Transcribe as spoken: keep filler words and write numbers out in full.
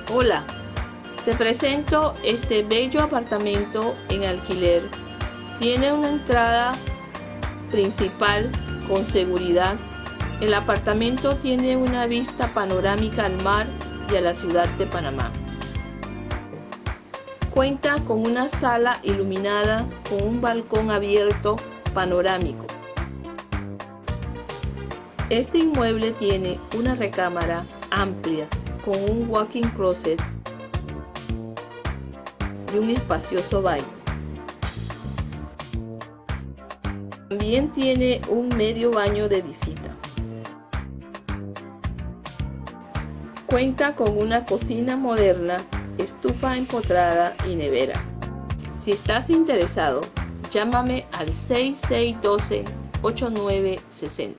Hola, te presento este bello apartamento en alquiler. Tiene una entrada principal con seguridad. El apartamento tiene una vista panorámica al mar y a la ciudad de Panamá. Cuenta con una sala iluminada con un balcón abierto panorámico. Este inmueble tiene una recámara amplia con un walk-in closet y un espacioso baño. También tiene un medio baño de visita. Cuenta con una cocina moderna, estufa empotrada y nevera. Si estás interesado, llámame al seis seis uno dos, ocho nueve seis cero.